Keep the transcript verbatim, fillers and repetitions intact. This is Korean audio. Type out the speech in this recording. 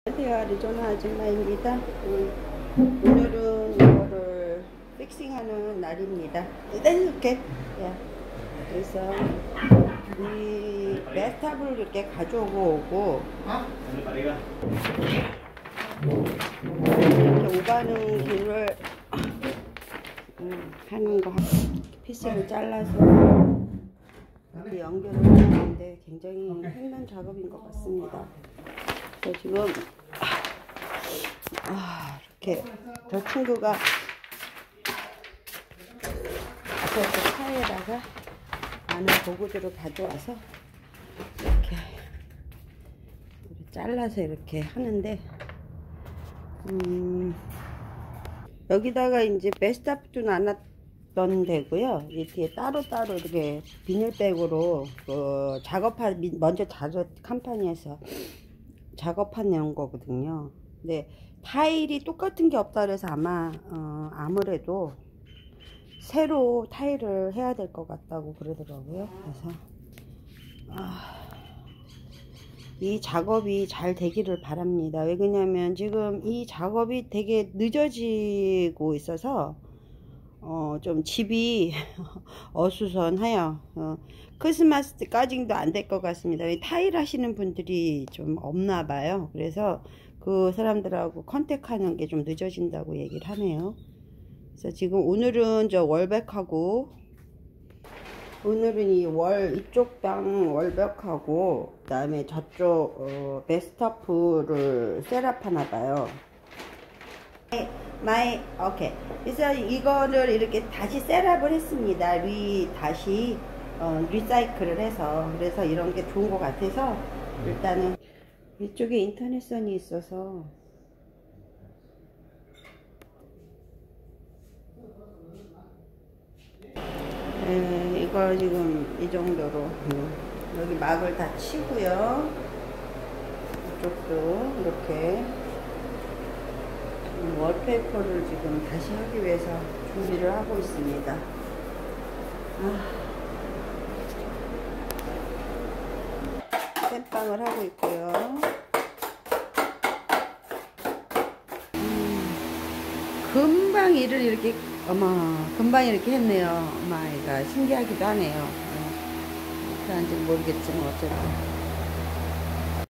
안녕하세요, 아리조나 아줌마입니다. 음, 오늘은 이거를 픽싱하는 날입니다. 이렇게 그래서 이 메스탑을 이렇게 가져오고 이렇게 오가는 길을 음, 하는 거 피스를 잘라서 이렇게 연결을 하는데 굉장히 힘든 작업인 것 같습니다. 그래서 지금 아, 이렇게 저 친구가 앞에서 차에다가 많은 도구들을 가져와서 이렇게 잘라서 이렇게 하는데 음, 여기다가 이제 메스탑도 나눴던 데고요. 이 뒤에 따로따로 이렇게 비닐백으로 그 작업한 먼저 작업 컴퍼니에서 작업한 거거든요. 근데 타일이 똑같은 게 없다 그래서 아마 어, 아무래도 새로 타일을 해야 될 것 같다고 그러더라고요. 그래서 아, 이 작업이 잘 되기를 바랍니다. 왜 그러냐면 지금 이 작업이 되게 늦어지고 있어서 어, 좀 집이 어수선해요. 어, 크리스마스 때까지도 안 될 것 같습니다. 타일 하시는 분들이 좀 없나 봐요. 그래서 그 사람들하고 컨택하는 게 좀 늦어진다고 얘기를 하네요. 그래서 지금 오늘은 저 월백하고 오늘은 이 월 이쪽 방 월벽하고 그 다음에 저쪽 어, 메스터프를 셋업 하나 봐요. 마이 오케이. 그래서 이거를 이렇게 다시 셋업을 했습니다. 리 다시 어, 리사이클을 해서 그래서 이런 게 좋은 것 같아서 일단은 이쪽에 인터넷선이 있어서 에, 이거 지금 이 정도로 음, 여기 막을 다 치고요. 이쪽도 이렇게 음, 월페이퍼를 지금 다시 하기 위해서 준비를 하고 있습니다. 아, 땜빵을 하고 있고요. 음, 금방 일을 이렇게 어머 금방 이렇게 했네요. 마이가 신기하기도 하네요. 그런지 모르겠지만 어쨌든